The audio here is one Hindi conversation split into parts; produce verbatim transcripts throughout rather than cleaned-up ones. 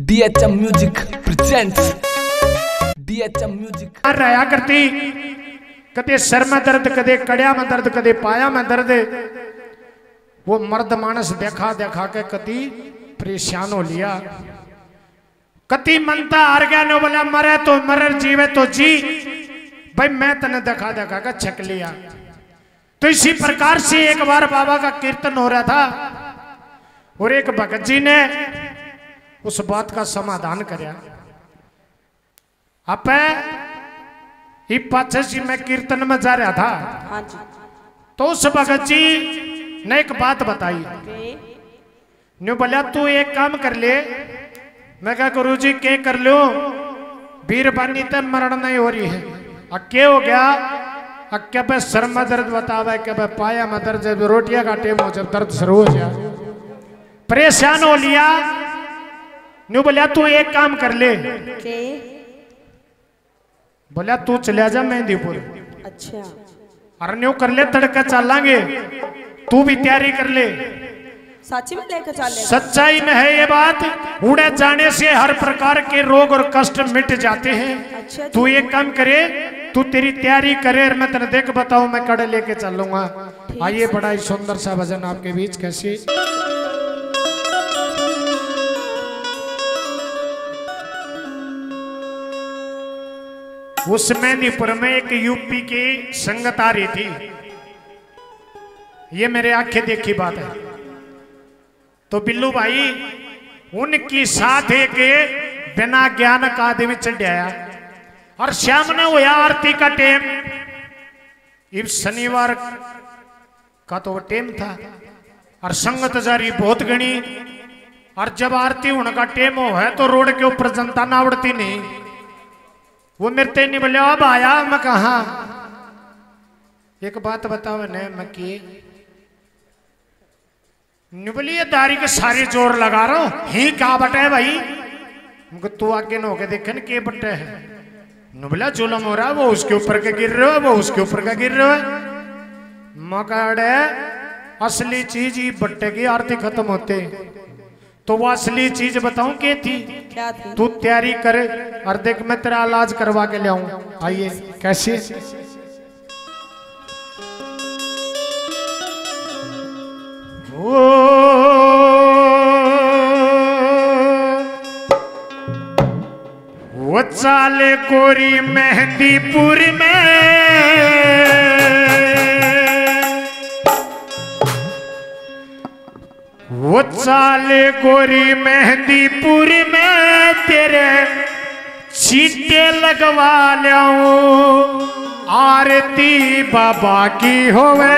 DHM music presents DHM music रहा करती कदे सर में दर्द, कदे कड़िया में दर्द, कदे पाया में दर्द। वो मर्द मानस देखा देखा के कति परेशान हो लिया। कति मनता हार गया ने बोला मरे तो मरे, जीवे तो जी। भाई मैं तने देखा देखा के छक लिया। तो इसी प्रकार से एक बार बाबा का कीर्तन हो रहा था और एक भगत जी ने उस बात का समाधान कराया। आप पाछे जी मैं कीर्तन में जा रहा था। हाँ जी। तो उस भगत जी ने एक बात बताई। न्यू बोला तू एक काम कर ले। मैं क्या गुरु जी के कर लो, बीरबानी तब मरण नहीं हो रही है। अक्के हो गया अक्के पे सर में दर्द बतावा, क्या पे पाया में दर्द, जब रोटियां का टेम हो, जब दर्द शुरू हो जाए परेशान हो लिया। न्यू बोला तू एक काम कर ले। के? बोला तू चले जा मेहंदीपुर। अच्छा। अरे न्यू कर ले, तड़का चलांगे, तू भी तैयारी कर ले। सच्ची में लेकर चले? सच्चाई में है ये बात। उड़े जाने से हर प्रकार के रोग और कष्ट मिट जाते हैं। अच्छा। तू एक काम करे, तू तेरी तैयारी करे और मैं तेरे देख बताऊं, मैं कड़े लेके चलूंगा। आइए बड़ा ही सुंदर सा भजन आपके बीच। कैसी उस मेहंदीपुर में एक यूपी की संगत आ रही थी। ये मेरे आंखें देखी बात है। तो बिल्लू भाई उनकी साथ एक बिना ज्ञान का आदमी चढ़ आया और शाम ने हुआ आरती का टेम। इस शनिवार का तो वो टेम था और संगत जारी बहुत गणी। और जब आरती होने का टेम हो है तो रोड के ऊपर जनता ना उड़ती नहीं। वो मेरे ते नहीं बोले अब आया। मैं कहा एक बात बताओ ने मैं की निबलिए दारी के सारे जोर लगा रहा हूं ही का बटे भाई। मुझे तू आगे न होके देखे न के बटे है। नुबला जुलम हो रहा, वो उसके ऊपर के गिर रहे हो, वो उसके ऊपर का गिर रहे हो। मकाड़े असली चीज ही बट्टे की आरती खत्म होते। तो वो असली चीज बताऊं क्या थी? क्या थी? तू तैयारी करे और देख मैं तेरा इलाज करवा के ले आऊं। आइए कैसे वो वो चाले कोरी मेहंदीपुर में, वो चाले गोरी मेहंदीपुर में तेरे चीटे लगवा लियाऊं। आरती बाबा की होवे,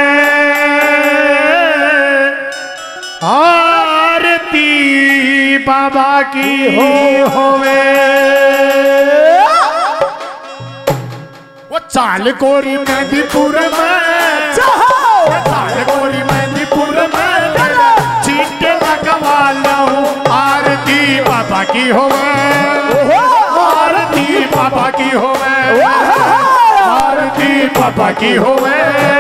आरती बाबा की हो होवे। वो चाल गोरी मेहंदीपुर में, चाल गोरी मेहंदीपुर में चीटे लगवा लूं। आरती बाबा की होवे, आरती बाबा की होवे, आरती बाबा की होवे,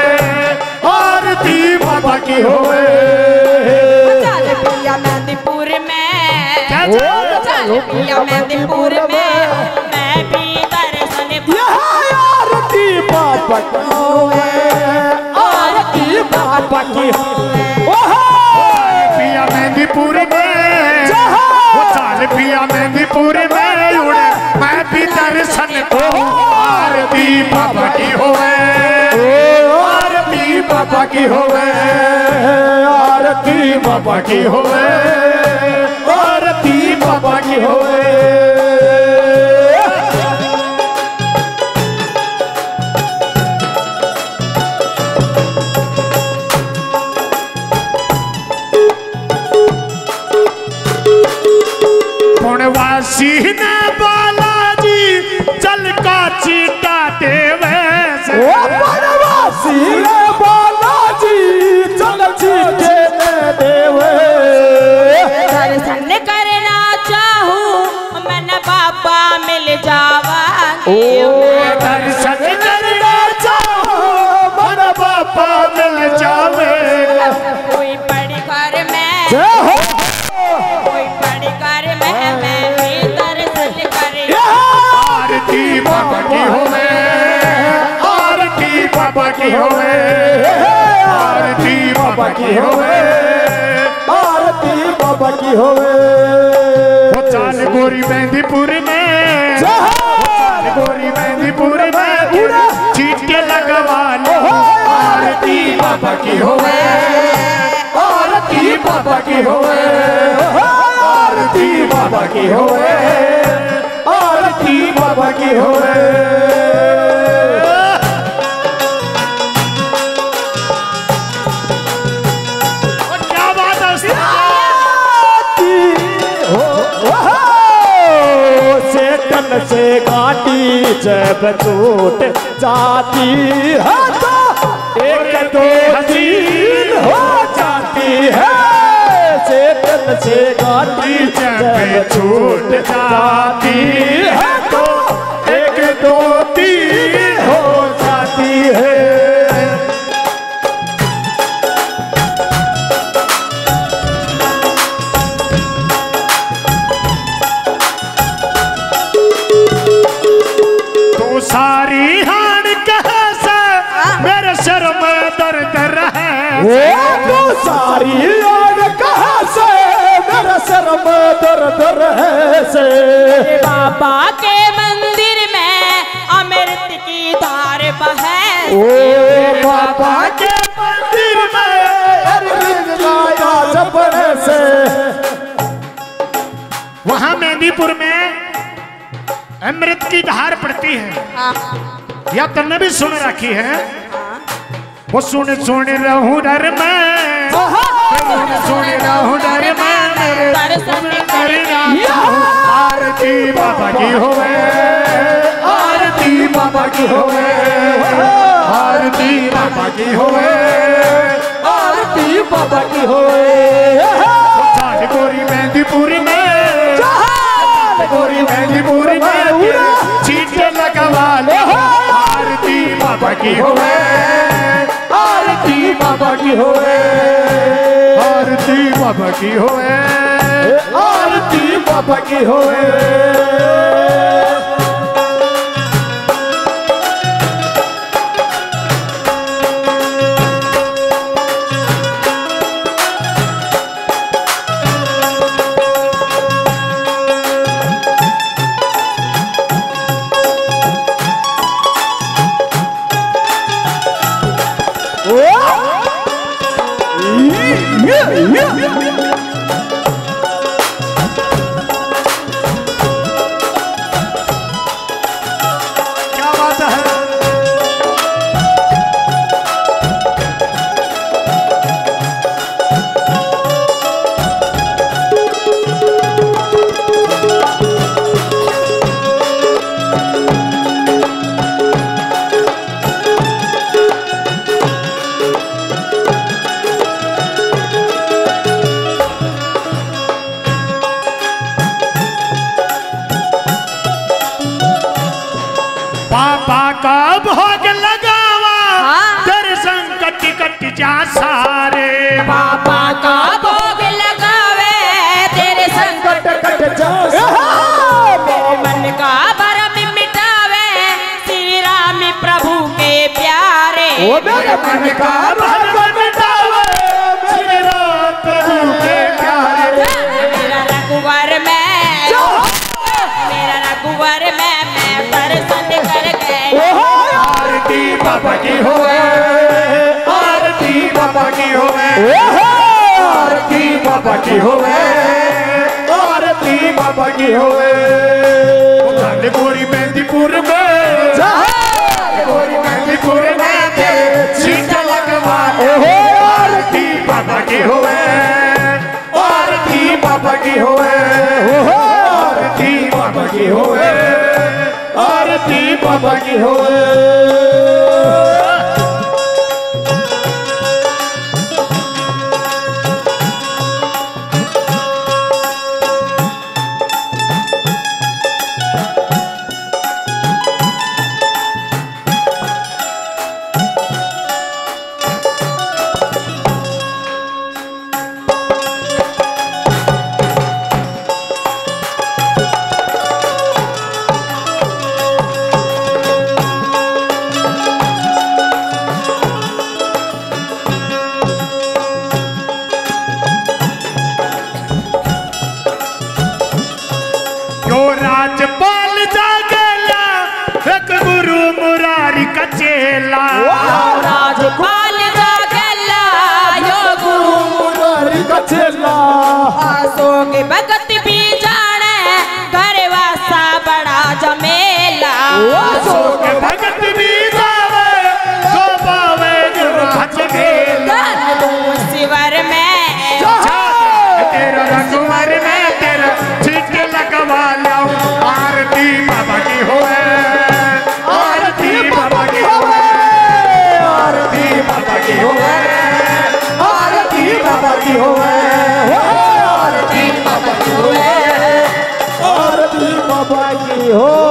आरती बाबा की होवे। चल पिया मेहंदीपुर में, चल पिया मेहंदीपुर में, मैं भी दर्शन आरती बाबा की होवे, आरती बाबा की होवे। पिया मेहंदीपुर में, वो चाल पिया मेहंदीपुर में उड़े, मैं भी दर्शन को। आरती बाबा की होवे, आरती बाबा की होवे, आरती बाबा की होवे, आरती बाबा की होवे। वासी ने बालाजी जल का चीटा देवे। वासी ने बालाजी जल चीटे देवे। दर्शन करना चाहूं मन बाबा मिल जावा। दर्शन करना चाहूं मन बाबा मिल जावे। कोई बड़ी घर में, कोई बड़ी घर में बाबा की होवे, आरती बाबा की होवे, आरती बाबा की होवे। वो चाल गोरी मेहंदीपुर में, चाल गोरी मेहंदीपुर में चीटे लगवा लो, आरती बाबा की होवे, आरती बाबा की होवे, आरती बाबा की होवे, आरती बाबा की होवे। क्या बात है सेटन से घाटी जब टूट जाती है तो एक दो तीन हो जाती है। सेटन से घाटी जब छूट जाती है तो एक दो तीन हो जाती है। सारी हान कैसे मेरे सर में दर्द रहे, वो सारी हान कैसे मेरे सर में दर्द रहे से। बाबा के मंदिर में अमृत की धार बहे, ओ बाबा के मंदिर में अमृत लाया जबड़े से। वहां मेहंदीपुर में अमृत की धार पड़ती है, या तन्ने भी सुन रखी है। वो सुन सुन रहूं डर में, सुन रहूं डर में, आरती बाबा की होवे, आरती बाबा की होवे, आरती बाबा की होवे, आरती बाबा की होवे। चाल गोरी मेहंदीपुर में, गोरी मेहंदीपुर में चीटे लगवा लो, आरती बाबा की होवे, आरती बाबा की होवे, आरती बाबा की होवे, आरती बाबा की होवे। क्या बात है। बाबा का भोग लगावा, दर्शन कटी कटी जा सारे। बाबा का भोग लगावे तेरे संकट कट जा मेरे मन का भरम मिटावे, श्री राम प्रभु के प्यारे। ओ मेरे मन का भरम मिटावे, श्री राम प्रभु के प्यारे। मेरा रघुवर में, मेरा रघुवर में मैं दर्शन कर गए। आरती बाबा की होवे, आरती बाबा की होवे, आरती बाबा की होवे, आरती बाबा की होवे। गोरी मेहंदीपुर में, गोरी मेहंदीपुर में चीटा लगवा लो, आरती बाबा की होवे, आरती बाबा की होवे, आरती बाबा की होवे, आरती बाबा की होवे। यो राजपाल जागेला एक गुरु मुरारी का चेला राजपाल जागेला यो गुरु मुरारी का चेला आसोगे भगत भी जाने घर वासा बड़ा जमेला आसोगे भगत भी जावे जो पावे राज मेला शिवर में तेरा रघुवर में तेरा ठीक लगवा लो आरती बाबा की होए आरती बाबा की होए आरती बाबा की होए आरती बाबा की होए आरती बाबा की होए आरती बाबा की हो